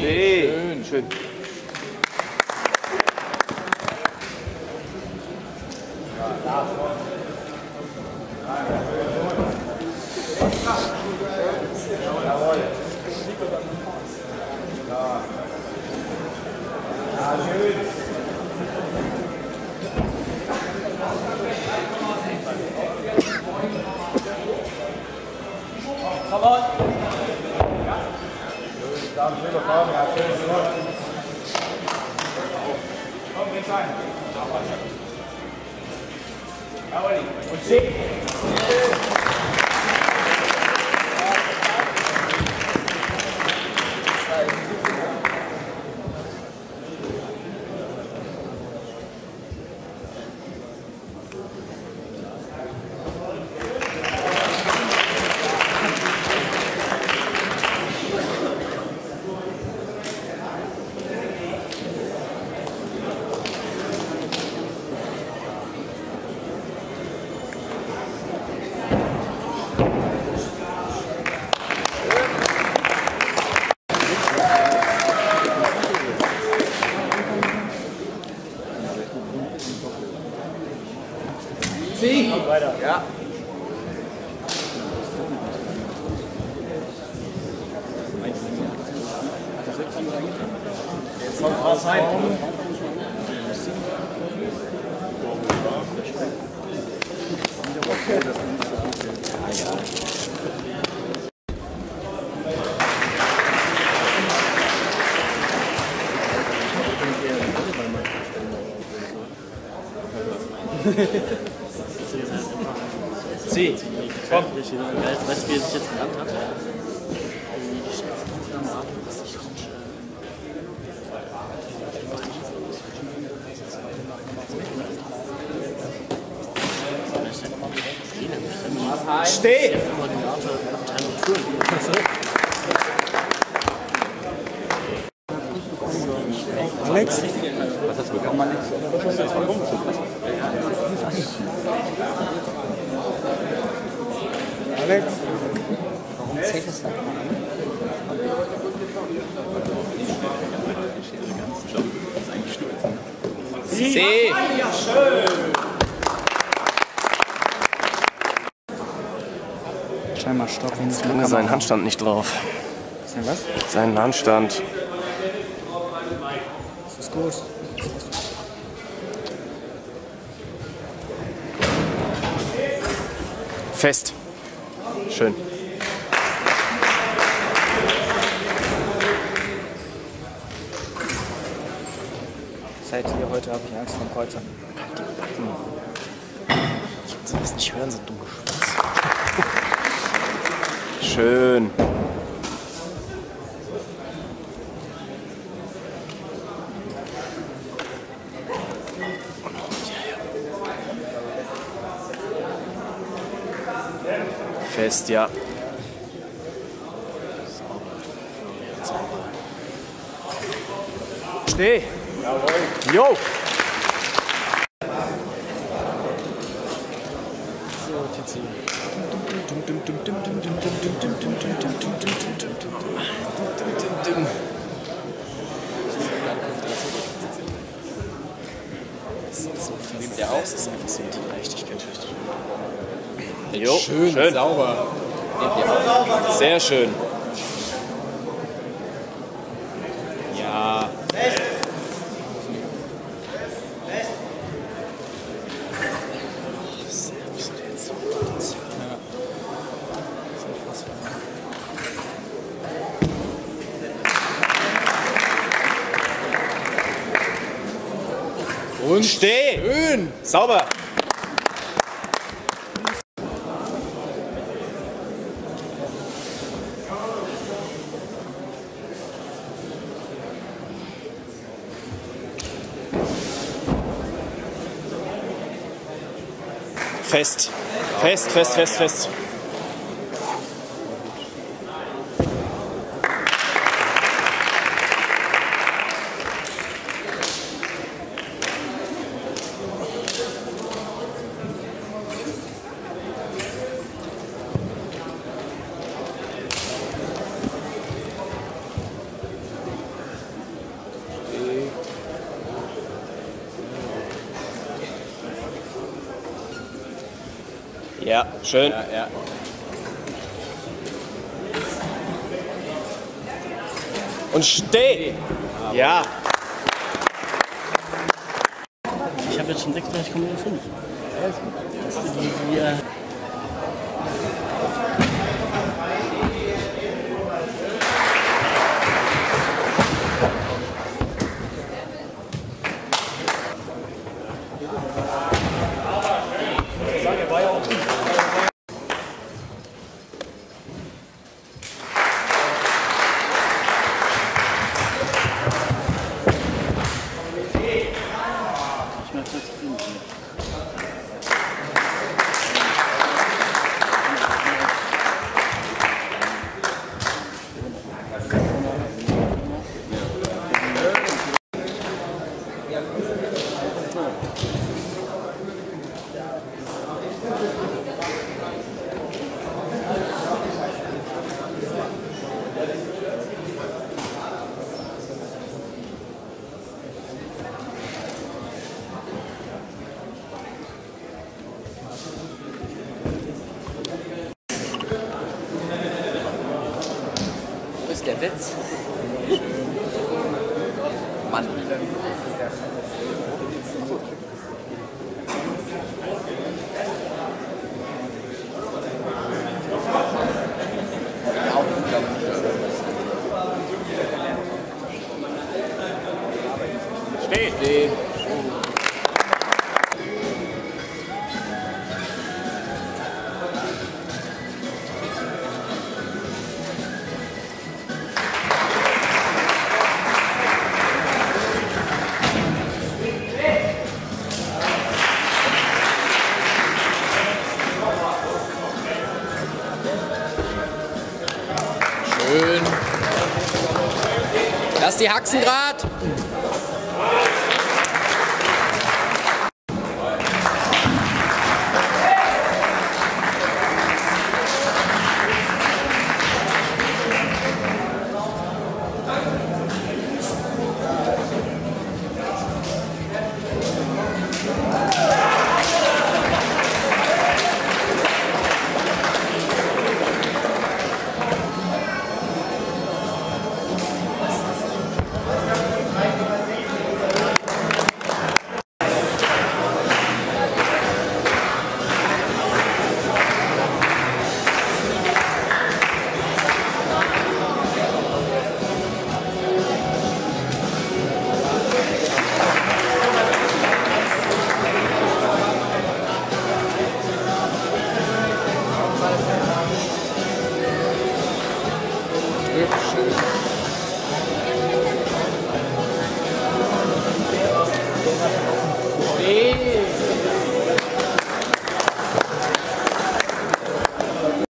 Schön. Schön. Come on. Und schick. Weiter. Ja. Jetzt kommt raus rein. C. Komm. Weißt du, wie er sich jetzt genannt hat? Steh! Alex? Was hast du bekommen, Alex? Alex? Warum zählt das dann? C! Ja, schön! Scheinbar Stopp. Jetzt kann er seinen Handstand nicht drauf. Sein was? Seinen Handstand. Das ist gut. Fest. Schön. Seit hier heute habe ich Angst vor Kreuzer. Die Backen. Ich will sowas nicht hören, so dumm geschwitzt. Schön. Fest, ja. Steh! Jawohl! Jo! So, Tizi. Nimmt der aus, ist einfach so die Leichtigkeit richtig. Jo, schön. Sauber. Sehr schön. Ja. Und steh! Schön! Sauber! Fest. Fest, fest, fest, fest. Ja, schön. Ja. Und steh! Ja. Ich habe jetzt schon 36,05. Das ist die Wo ist der Witz? Mann. Steh! Schön. Lass die Haxen grad.